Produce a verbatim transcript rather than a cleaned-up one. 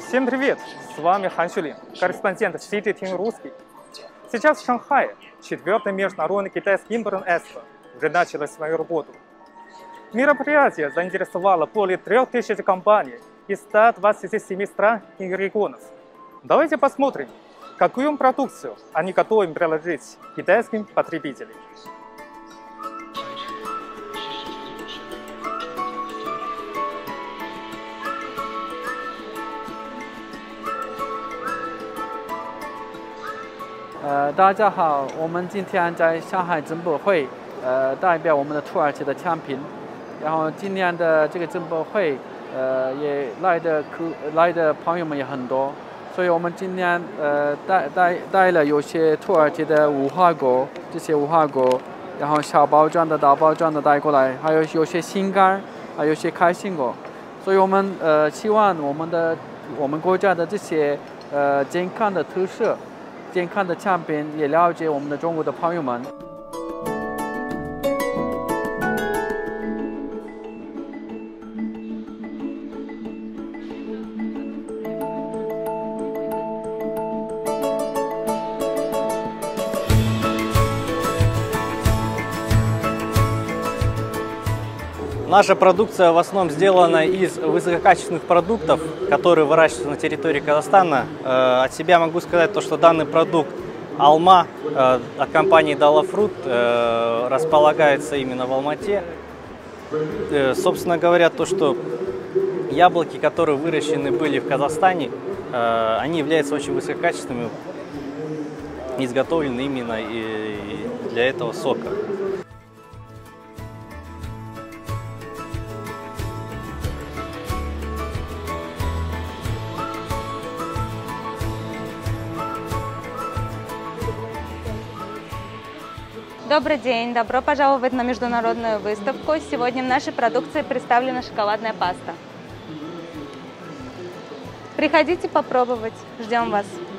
Всем привет! С вами Хан Шулин, корреспондент си джи ти Русский. Сейчас в Шанхае четвертый международный китайский импорт-экспо уже начало свою работу. Мероприятие заинтересовало более трех тысяч компаний из ста двадцати семи стран и регионов. Давайте посмотрим, какую продукцию они готовы предложить китайским потребителям. 呃，大家好，我们今天在上海进博会，呃，代表我们的土耳其的产品。然后今年的这个进博会，呃，也来的客来的朋友们也很多，所以我们今年呃带带带了有些土耳其的无花果，这些无花果，然后小包装的、大包装的带过来，还有有些心肝，还有些开心果。所以我们呃希望我们的我们国家的这些呃健康的特色。健康的产品也了解我们的中国的朋友们。 Наша продукция в основном сделана из высококачественных продуктов, которые выращиваются на территории Казахстана. От себя могу сказать, то, что данный продукт алма от компании Dala Fruit располагается именно в Алмате. Собственно говоря, то, что яблоки, которые выращены были в Казахстане, они являются очень высококачественными, изготовлены именно для этого сока. Добрый день! Добро пожаловать на международную выставку. Сегодня в нашей продукции представлена шоколадная паста. Приходите попробовать. Ждем вас!